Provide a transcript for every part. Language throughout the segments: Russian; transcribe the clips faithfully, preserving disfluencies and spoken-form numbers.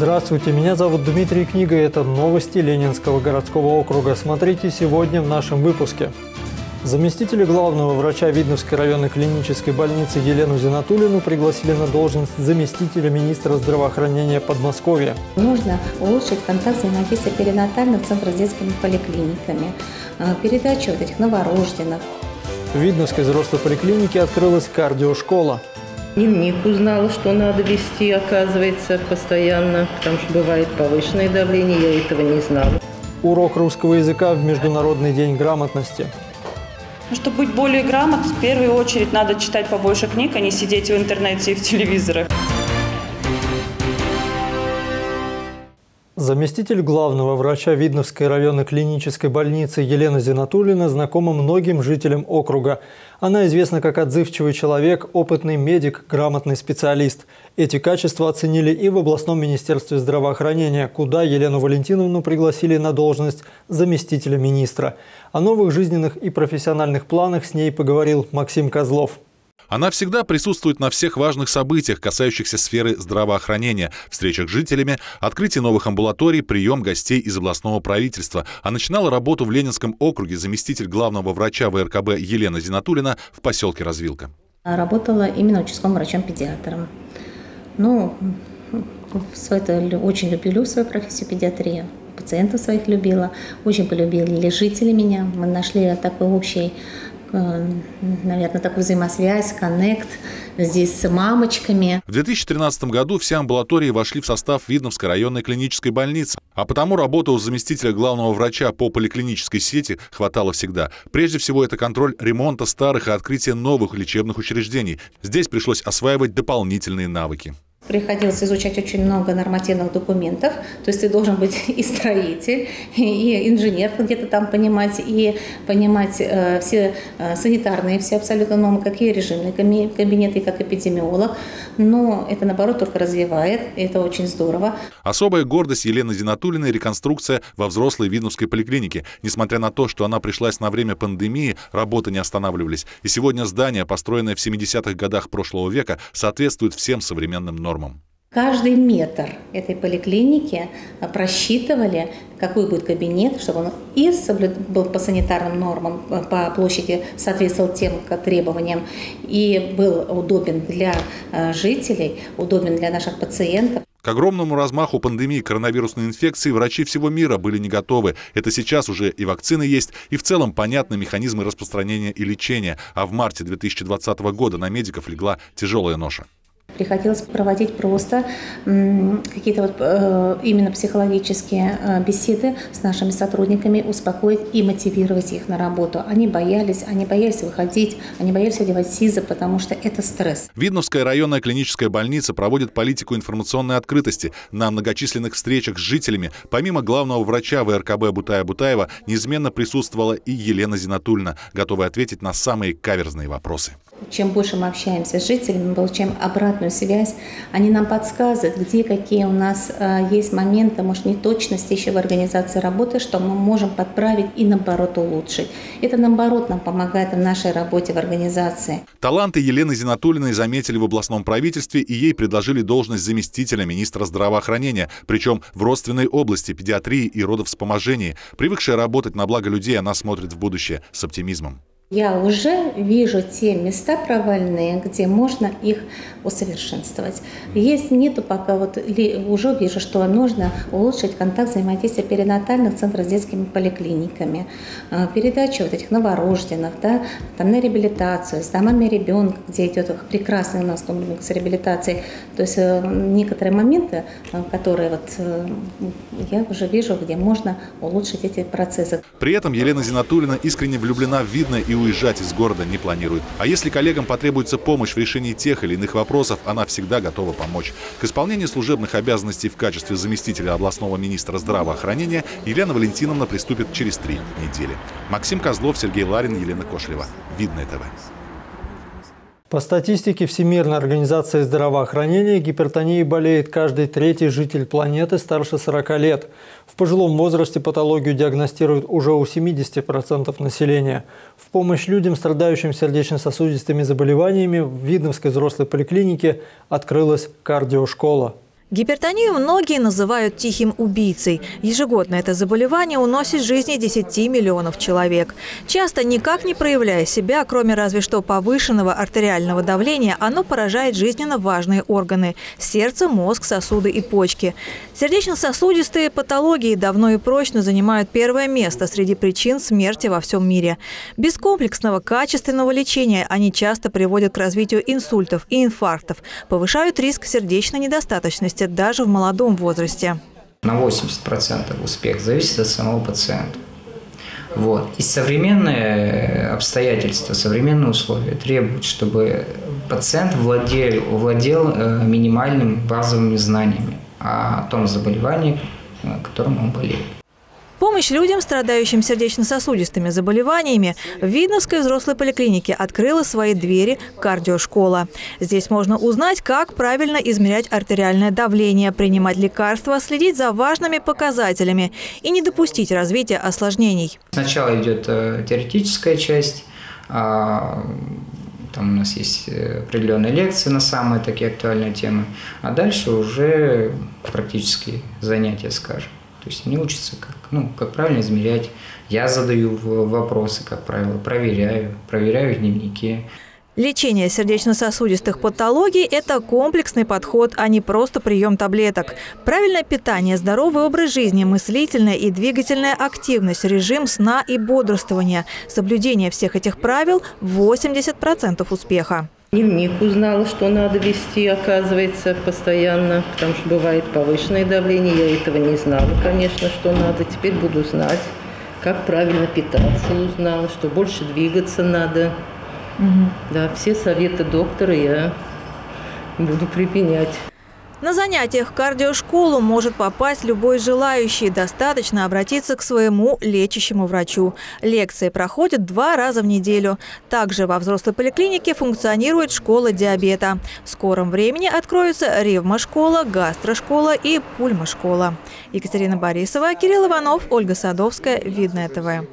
Здравствуйте, меня зовут Дмитрий Книга, и это новости Ленинского городского округа. Смотрите сегодня в нашем выпуске. Заместителя главного врача Видновской районной клинической больницы Елену Зинатуллину пригласили на должность заместителя министра здравоохранения Подмосковья. Нужно улучшить контакт взаимодействия перинатальных центров с детскими поликлиниками, передачу вот этих новорожденных. В Видновской взрослой поликлинике открылась кардиошкола. Дневник узнала, что надо вести, оказывается, постоянно, потому что бывает повышенное давление, я этого не знала. Урок русского языка в Международный день грамотности. Чтобы быть более грамотным, в первую очередь надо читать побольше книг, а не сидеть в интернете и в телевизорах. Заместитель главного врача Видновской районной клинической больницы Елена Зинатуллина знакома многим жителям округа. Она известна как отзывчивый человек, опытный медик, грамотный специалист. Эти качества оценили и в областном министерстве здравоохранения, куда Елену Валентиновну пригласили на должность заместителя министра. О новых жизненных и профессиональных планах с ней поговорил Максим Козлов. Она всегда присутствует на всех важных событиях, касающихся сферы здравоохранения, встречах с жителями, открытии новых амбулаторий, прием гостей из областного правительства. А начинала работу в Ленинском округе заместитель главного врача вэ эр ка бэ Елена Зинатуллина в поселке Развилка. Работала именно участковым врачом-педиатром. Ну, очень люблю свою профессию педиатрии. Пациентов своих любила, очень полюбили жители меня. Мы нашли такой общий, наверное, такую взаимосвязь, коннект здесь с мамочками. В две тысячи тринадцатом году все амбулатории вошли в состав Видновской районной клинической больницы. А потому работы у заместителя главного врача по поликлинической сети хватало всегда. Прежде всего, это контроль ремонта старых и открытия новых лечебных учреждений. Здесь пришлось осваивать дополнительные навыки. Приходилось изучать очень много нормативных документов, то есть ты должен быть и строитель, и инженер где-то там понимать, и понимать э, все э, санитарные, все абсолютно нормы, какие режимные кабинеты, как эпидемиолог. Но это, наоборот, только развивает, и это очень здорово. Особая гордость Елены Зинатуллиной – реконструкция во взрослой Видновской поликлинике. Несмотря на то, что она пришлась на время пандемии, работы не останавливались. И сегодня здание, построенное в семидесятых годах прошлого века, соответствует всем современным нормам. Каждый метр этой поликлиники просчитывали, какой будет кабинет, чтобы он и был по санитарным нормам, по площади соответствовал тем требованиям, и был удобен для жителей, удобен для наших пациентов. К огромному размаху пандемии коронавирусной инфекции врачи всего мира были не готовы. Это сейчас уже и вакцины есть, и в целом понятны механизмы распространения и лечения. А в марте две тысячи двадцатого года на медиков легла тяжелая ноша. Приходилось проводить просто какие-то вот, э, именно психологические э, беседы с нашими сотрудниками, успокоить и мотивировать их на работу. Они боялись, они боялись выходить, они боялись одевать СИЗО, потому что это стресс. Видновская районная клиническая больница проводит политику информационной открытости. На многочисленных встречах с жителями, помимо главного врача вэ эр ка бэ Бутая Бутаева, неизменно присутствовала и Елена Зинатуллина, готовая ответить на самые каверзные вопросы. Чем больше мы общаемся с жителями, мы получаем обратную связь. Они нам подсказывают, где какие у нас э, есть моменты, может, неточности еще в организации работы, что мы можем подправить и, наоборот, улучшить. Это, наоборот, нам помогает в нашей работе в организации. Таланты Елены Зинатуллиной заметили в областном правительстве, и ей предложили должность заместителя министра здравоохранения, причем в родственной области педиатрии и родовспоможении. Привыкшая работать на благо людей, она смотрит в будущее с оптимизмом. Я уже вижу те места провальные, где можно их усовершенствовать. Есть нету пока, вот уже вижу, что нужно улучшить контакт взаимодействия перинатальных центров с детскими поликлиниками, передачу вот этих новорожденных, да, там на реабилитацию, с домами ребенка, где идет прекрасный у нас комплекс реабилитации. То есть некоторые моменты, которые вот я уже вижу, где можно улучшить эти процессы. При этом Елена Зинатуллина искренне влюблена в Видное и уезжать из города не планирует. А если коллегам потребуется помощь в решении тех или иных вопросов, она всегда готова помочь. К исполнению служебных обязанностей в качестве заместителя областного министра здравоохранения Елена Валентиновна приступит через три недели. Максим Козлов, Сергей Ларин, Елена Кошлева. Видное ТВ. По статистике Всемирной организации здравоохранения, гипертонией болеет каждый третий житель планеты старше сорока лет. В пожилом возрасте патологию диагностируют уже у семидесяти процентов населения. В помощь людям, страдающим сердечно-сосудистыми заболеваниями, в Видновской взрослой поликлинике открылась кардиошкола. Гипертонию многие называют тихим убийцей. Ежегодно это заболевание уносит жизни десяти миллионов человек. Часто никак не проявляя себя, кроме разве что повышенного артериального давления, оно поражает жизненно важные органы – сердце, мозг, сосуды и почки. Сердечно-сосудистые патологии давно и прочно занимают первое место среди причин смерти во всем мире. Без комплексного качественного лечения они часто приводят к развитию инсультов и инфарктов, повышают риск сердечной недостаточности даже в молодом возрасте. На восемьдесят процентов успех зависит от самого пациента. Вот. И современные обстоятельства, современные условия требуют, чтобы пациент владел, владел минимальными базовыми знаниями о том заболевании, которым он болеет. Помощь людям, страдающим сердечно-сосудистыми заболеваниями, в Видновской взрослой поликлинике открыла свои двери кардиошкола. Здесь можно узнать, как правильно измерять артериальное давление, принимать лекарства, следить за важными показателями и не допустить развития осложнений. Сначала идет теоретическая часть. Там у нас есть определенные лекции на самые такие актуальные темы. А дальше уже практические занятия, скажем. То есть они учатся, как, ну, как правильно измерять. Я задаю вопросы, как правило, проверяю, проверяю дневники. Лечение сердечно-сосудистых патологий – это комплексный подход, а не просто прием таблеток. Правильное питание, здоровый образ жизни, мыслительная и двигательная активность, режим сна и бодрствования. Соблюдение всех этих правил – восемьдесят процентов успеха. Дневник узнала, что надо вести, оказывается, постоянно, потому что бывает повышенное давление. Я этого не знала, конечно, что надо. Теперь буду знать, как правильно питаться, узнала, что больше двигаться надо. Угу. Да, все советы доктора я буду применять. На занятиях в кардиошколу может попасть любой желающий. Достаточно обратиться к своему лечащему врачу. Лекции проходят два раза в неделю. Также во взрослой поликлинике функционирует школа диабета. В скором времени откроются ревмошкола, гастрошкола и пульмошкола. Екатерина Борисова, Кирилл Иванов, Ольга Садовская, Видное ТВ.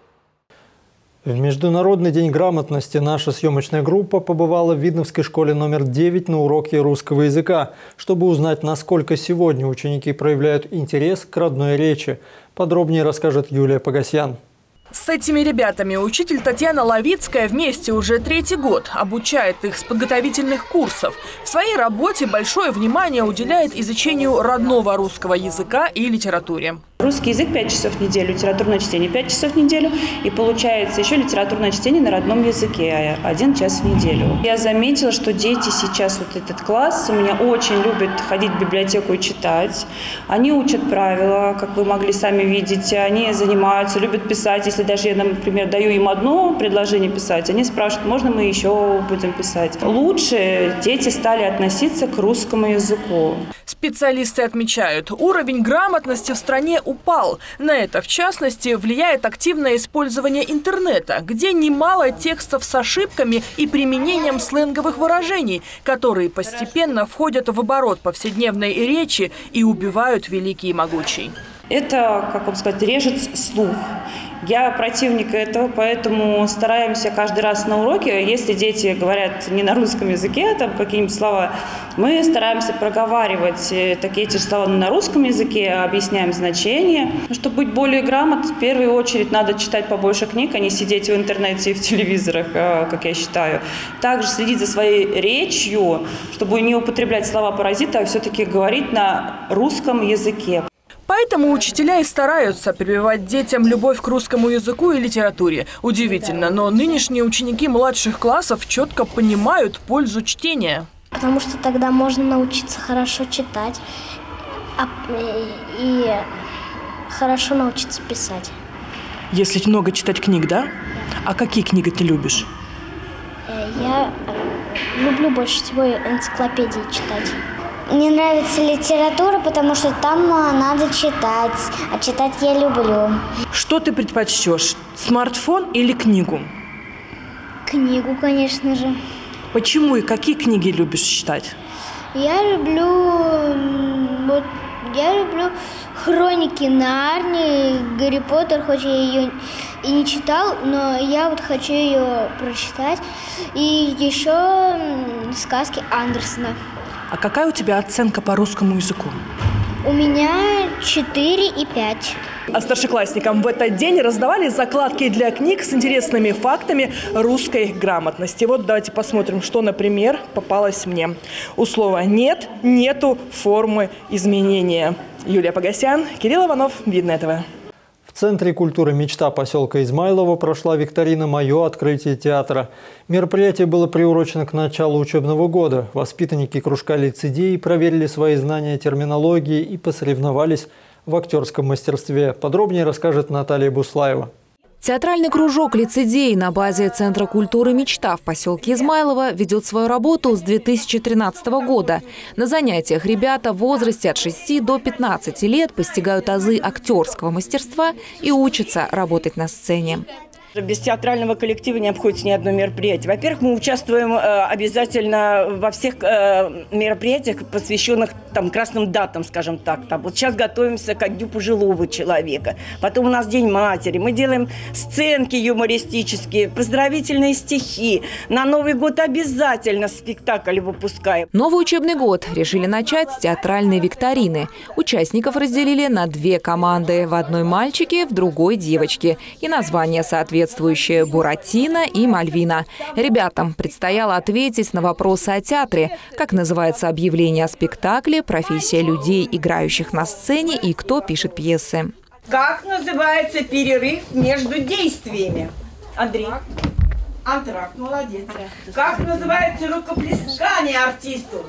В Международный день грамотности наша съемочная группа побывала в Видновской школе номер девять на уроке русского языка, чтобы узнать, насколько сегодня ученики проявляют интерес к родной речи. Подробнее расскажет Юлия Погосян. С этими ребятами учитель Татьяна Ловицкая вместе уже третий год, обучает их с подготовительных курсов. В своей работе большое внимание уделяет изучению родного русского языка и литературе. Русский язык пять часов в неделю, литературное чтение пять часов в неделю. И получается еще литературное чтение на родном языке один час в неделю. Я заметила, что дети сейчас, вот этот класс, у меня очень любят ходить в библиотеку и читать. Они учат правила, как вы могли сами видеть. Они занимаются, любят писать. Если даже я, например, даю им одно предложение писать, они спрашивают, можно мы еще будем писать. Лучше дети стали относиться к русскому языку. Специалисты отмечают, уровень грамотности в стране упал. На это, в частности, влияет активное использование интернета, где немало текстов с ошибками и применением сленговых выражений, которые постепенно входят в оборот повседневной речи и убивают великий и могучий. Это, как вам сказать, режет слух. Я противник этого, поэтому стараемся каждый раз на уроке, если дети говорят не на русском языке, там какие-нибудь слова, мы стараемся проговаривать такие эти слова на русском языке, объясняем значение. Чтобы быть более грамотным, в первую очередь надо читать побольше книг, а не сидеть в интернете и в телевизорах, как я считаю. Также следить за своей речью, чтобы не употреблять слова-паразиты, а все-таки говорить на русском языке. Поэтому учителя и стараются прививать детям любовь к русскому языку и литературе. Удивительно, но нынешние ученики младших классов четко понимают пользу чтения. Потому что тогда можно научиться хорошо читать и хорошо научиться писать. Если много читать книг, да? А какие книги ты любишь? Я люблю больше всего энциклопедии читать. Мне нравится литература, потому что там надо читать, а читать я люблю. Что ты предпочтешь, смартфон или книгу? Книгу, конечно же. Почему и какие книги любишь читать? Я люблю, вот, я люблю «Хроники Нарнии», «Гарри Поттер», хоть я ее и не читал, но я вот хочу ее прочитать. И еще сказки Андерсона. А какая у тебя оценка по русскому языку? У меня четыре и пять. А старшеклассникам в этот день раздавали закладки для книг с интересными фактами русской грамотности. Вот давайте посмотрим, что, например, попалось мне. У слова «нет» нету формы изменения. Юлия Погосян, Кирилл Иванов, Видное ТВ. В Центре культуры «Мечта» поселка Измайлово прошла викторина «Мое открытие театра». Мероприятие было приурочено к началу учебного года. Воспитанники кружка лицедеи проверили свои знания терминологии и посоревновались в актерском мастерстве. Подробнее расскажет Наталья Буслаева. Театральный кружок «Лицедей» на базе Центра культуры «Мечта» в поселке Измайлово ведет свою работу с две тысячи тринадцатого года. На занятиях ребята в возрасте от шести до пятнадцати лет постигают азы актерского мастерства и учатся работать на сцене. Без театрального коллектива не обходится ни одно мероприятие. Во-первых, мы участвуем э, обязательно во всех э, мероприятиях, посвященных там, красным датам, скажем так. Там. Вот сейчас готовимся ко дню пожилого человека. Потом у нас День матери. Мы делаем сценки юмористические, поздравительные стихи. На Новый год обязательно спектакль выпускаем. Новый учебный год решили начать с театральной викторины. Участников разделили на две команды. В одной мальчики, в другой девочки. И название соответствующее. Соответствующие Буратино и Мальвина. Ребятам предстояло ответить на вопросы о театре. Как называется объявление о спектакле, профессия людей, играющих на сцене, и кто пишет пьесы. Как называется перерыв между действиями? Андрей. Антракт, молодец. Как называется рукоплескание артисту?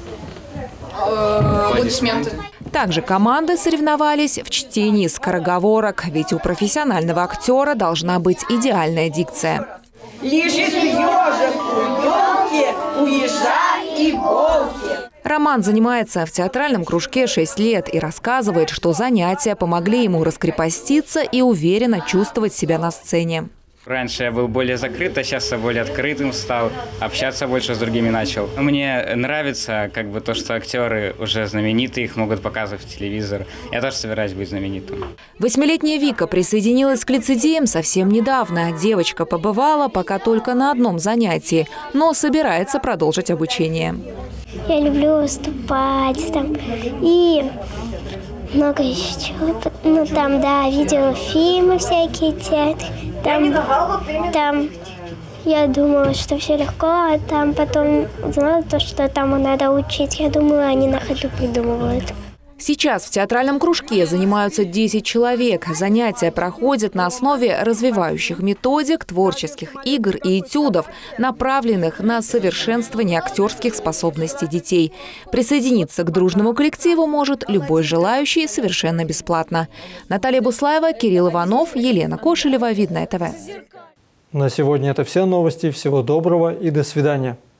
Аплодисменты. Также команды соревновались в чтении скороговорок, ведь у профессионального актера должна быть идеальная дикция. Лежит ежик у елки, у ежа и волки. Роман занимается в театральном кружке шесть лет и рассказывает, что занятия помогли ему раскрепоститься и уверенно чувствовать себя на сцене. Раньше я был более закрыт, а сейчас я более открытым стал, общаться больше с другими начал. Мне нравится как бы то, что актеры уже знаменитые, их могут показывать в телевизор. Я тоже собираюсь быть знаменитым. Восьмилетняя Вика присоединилась к лицедеям совсем недавно. Девочка побывала пока только на одном занятии, но собирается продолжить обучение. Я люблю выступать там и... много еще. Ну, там, да, видела фильмы всякие, театры. Там, там я думала, что все легко, а там потом узнала то, что там надо учить. Я думала, они на ходу придумывают. Сейчас в театральном кружке занимаются десять человек. Занятия проходят на основе развивающих методик, творческих игр и этюдов, направленных на совершенствование актерских способностей детей. Присоединиться к дружному коллективу может любой желающий совершенно бесплатно. Наталья Буслаева, Кирилл Иванов, Елена Кошелева, Видное ТВ. На сегодня это все новости. Всего доброго и до свидания.